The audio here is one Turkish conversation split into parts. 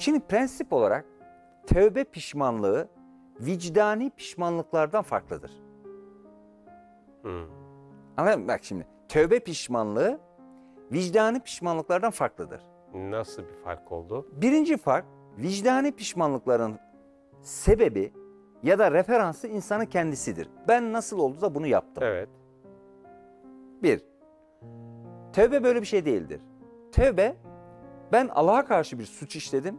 Şimdi prensip olarak tövbe pişmanlığı vicdani pişmanlıklardan farklıdır. Anladın mı? Bak şimdi tövbe pişmanlığı vicdani pişmanlıklardan farklıdır. Nasıl bir fark oldu? Birinci fark, vicdani pişmanlıkların sebebi ya da referansı insanın kendisidir. Ben nasıl oldu da bunu yaptım? Evet. Bir, tövbe böyle bir şey değildir. Tövbe, ben Allah'a karşı bir suç işledim.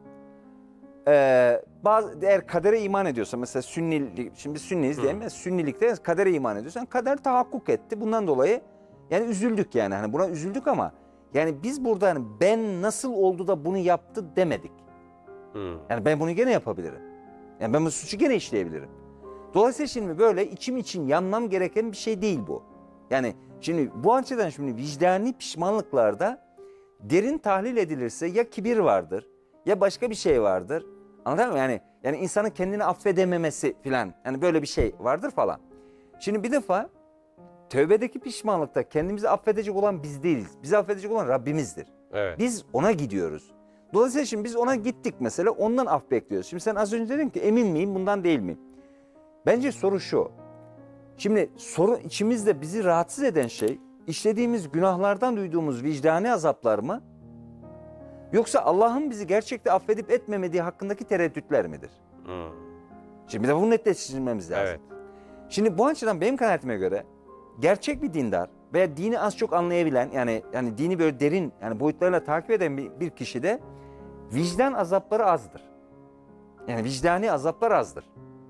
Eğer kadere iman ediyorsa, mesela Sünnilik, şimdi Sünniyiz diyelim, Sünnilikte kadere iman ediyorsan kader tahakkuk etti. Bundan dolayı yani üzüldük yani, hani buna üzüldük ama yani biz burada hani ben nasıl oldu da bunu yaptı demedik. Yani ben bunu gene yapabilirim. Yani ben bu suçu gene işleyebilirim. Dolayısıyla şimdi böyle içim için yanmam gereken bir şey değil bu. Yani şimdi bu açıdan şimdi vicdani pişmanlıklarda derin tahlil edilirse ya kibir vardır ya başka bir şey vardır. Anladın mı? Yani insanın kendini affedememesi falan. Yani böyle bir şey vardır falan. Şimdi bir defa tövbedeki pişmanlıkta kendimizi affedecek olan biz değiliz. Bizi affedecek olan Rabbimizdir. Evet. Biz ona gidiyoruz. Dolayısıyla şimdi biz ona gittik mesela, ondan af bekliyoruz. Şimdi sen az önce dedin ki emin miyim bundan değil miyim? Bence soru şu. Şimdi soru içimizde bizi rahatsız eden şey işlediğimiz günahlardan duyduğumuz vicdani azaplar mı? Yoksa Allah'ın bizi gerçekte affedip etmemediği hakkındaki tereddütler midir? Şimdi bir de bunu netleştirmemiz lazım. Evet. Şimdi bu açıdan benim kanaatime göre gerçek bir dindar veya dini az çok anlayabilen, yani dini böyle derin yani boyutlarıyla takip eden bir kişi de vicdan azapları azdır. Yani vicdani azaplar azdır.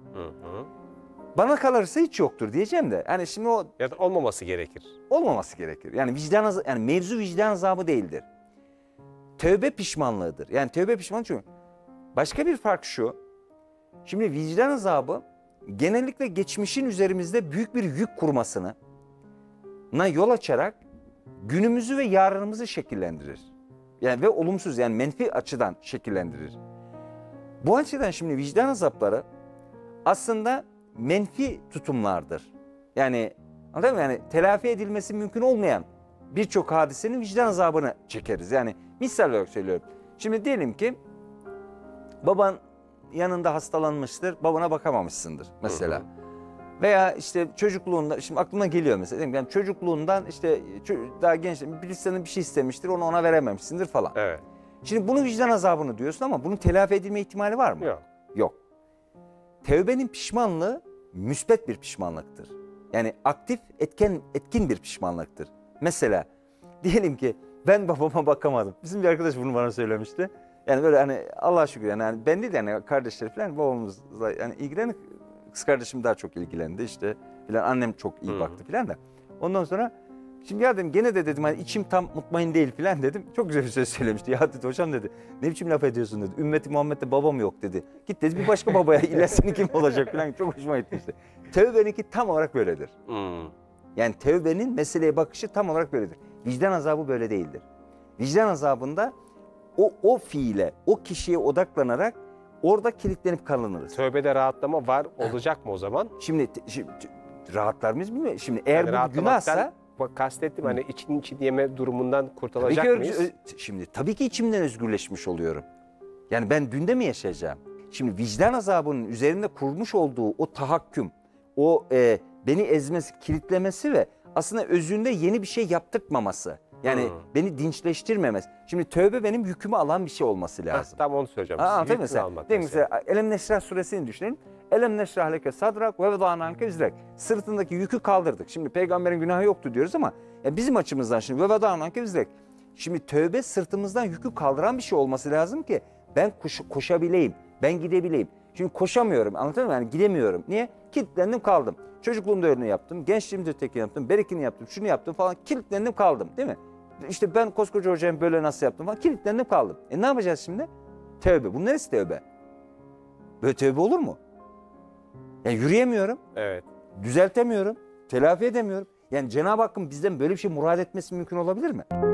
Bana kalırsa hiç yoktur diyeceğim de. Yani şimdi o Ya da olmaması gerekir. olmaması gerekir. Yani yani mevzu vicdan azabı değildir. Tövbe pişmanlığıdır. Yani tövbe pişmanlığı çünkü başka bir fark şu. Şimdi vicdan azabı genellikle geçmişin üzerimizde büyük bir yük kurmasına yol açarak günümüzü ve yarınımızı şekillendirir. Yani ve olumsuz, yani menfi açıdan şekillendirir. Bu açıdan şimdi vicdan azapları aslında menfi tutumlardır. Yani anladın mı? Yani telafi edilmesi mümkün olmayan birçok hadisenin vicdan azabını çekeriz. Yani misal olarak söylüyorum. Şimdi diyelim ki baban yanında hastalanmıştır, babana bakamamışsındır mesela. Veya işte çocukluğunda, şimdi aklıma geliyor mesela, yani çocukluğundan işte daha genç birisi sana bir şey istemiştir, onu ona verememişsindir falan. Evet. Şimdi bunu vicdan azabını diyorsun ama bunun telafi edilme ihtimali var mı? Yok. Yok. Tevbenin pişmanlığı müsbet bir pişmanlıktır. Yani aktif, etkin bir pişmanlıktır. Mesela diyelim ki ben babama bakamadım. Bizim bir arkadaş bunu bana söylemişti. Yani böyle hani Allah'a şükür yani ben değil de yani kardeşler falan babamızla yani ilgilenip kız kardeşim daha çok ilgilendi işte filan, annem çok iyi baktı filan da. Ondan sonra şimdi ya dedim gene de dedim hani içim tam mutmain değil filan dedim. Çok güzel bir söz söylemişti. Ya dedi hocam dedi ne biçim laf ediyorsun dedi. Ümmeti Muhammed'de babam yok dedi. Git dedi bir başka babaya illa senin kim olacak filan, çok hoşuma gitmişti. Tevbeninki tam olarak böyledir. Yani tevbenin meseleye bakışı tam olarak böyledir. Vicdan azabı böyle değildir. Vicdan azabında o fiile, o kişiye odaklanarak orada kilitlenip kalınırız. Tövbede rahatlama var olacak mı o zaman? Şimdi rahatlar mıyız bilmiyorum. Şimdi eğer Yani bu günahsa kastettim hani için yeme durumundan kurtulacak mıyız? Şimdi tabii ki içimden özgürleşmiş oluyorum. Yani ben dünde mi yaşayacağım? Şimdi vicdan azabının üzerinde kurmuş olduğu o tahakküm, o beni ezmesi, kilitlemesi ve aslında özünde yeni bir şey yaptırmaması. Yani beni dinçleştirmemesi. Şimdi tövbe benim yükümü alan bir şey olması lazım. Tam onu söyleyeceğim. Anladın mı? Mesela Elem Neşrah suresini düşünelim. Elem neşrah leke sadrak ve vedâna anke vizrek. Sırtındaki yükü kaldırdık. Şimdi peygamberin günahı yoktu diyoruz ama bizim açımızdan şimdi ve vedâna anke vizrek. Şimdi tövbe sırtımızdan yükü kaldıran bir şey olması lazım ki ben koşabileyim, ben gidebileyim. Şimdi koşamıyorum, anladın mı? Yani gidemiyorum. Niye? Kilitlendim kaldım. Çocukluğumda öyle yaptım, gençliğimde ötekini yaptım, berekini yaptım, şunu yaptım falan, kilitlendim kaldım değil mi? İşte ben koskoca hocayım böyle nasıl yaptım falan, kilitlendim kaldım. Ne yapacağız şimdi? Tövbe. Bunun neresi tövbe? Böyle tövbe olur mu? Yani yürüyemiyorum. Evet. Düzeltemiyorum. Telafi edemiyorum. Yani Cenab-ı Hakk'ın bizden böyle bir şey murad etmesi mümkün olabilir mi?